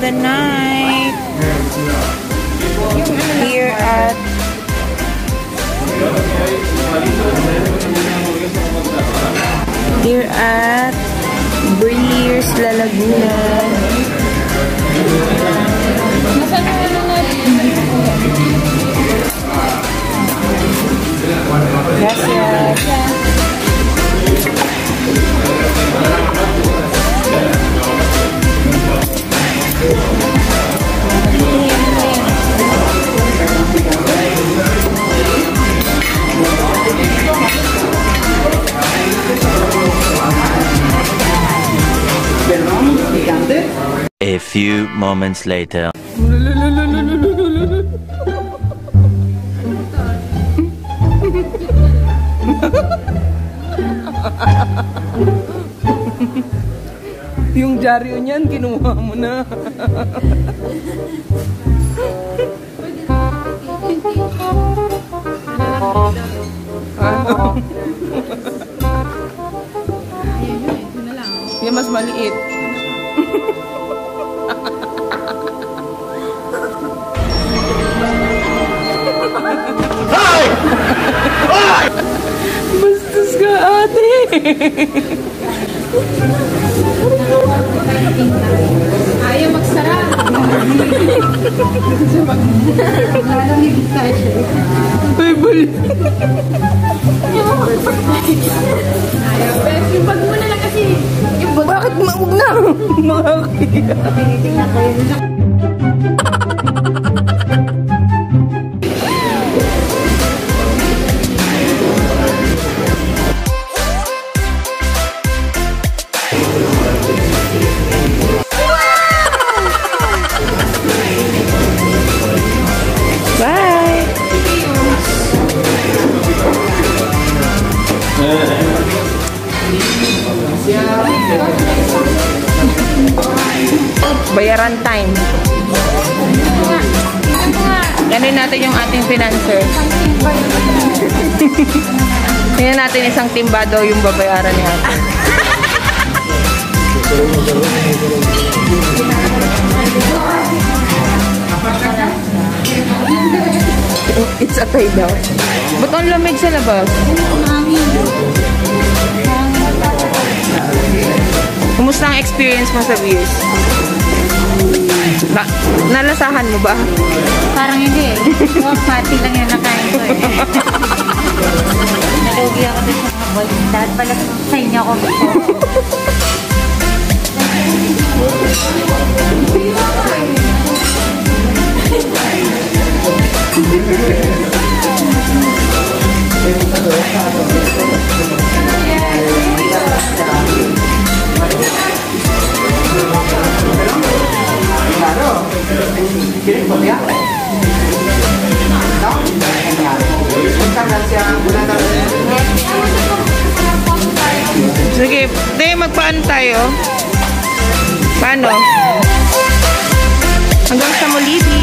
the night here at Breers, La Laguna. Gracias. A few moments later. Yung dyaryo niyan, kinuha mo na. Yan mas maliit. Bastos ka, ate. Ayaw magsara. Ay, bali. Ayaw, pero yung bag mo na lang kasi. Bakit maug na? Makakaya. Tinitingnan ko yun. Bye! Bayaran time. Ganin natin yung ating financer. Tingnan natin isang timba daw yung babayaran niya. It's a pay daw. Ba't ang lamig sa labas? Kumusta ang experience mo sa Breers? Nalasahan mo ba? Parang hindi eh. Pati lang yung nakain ko eh. Nalugi ako din sa mga boys. Dahil pala sa inyo ako. ¿Quieres copiar? ¿No? Genial. Muchas gracias. Buenas tardes. Sige, magpaano tayo? Paano? Hanggang sa muli.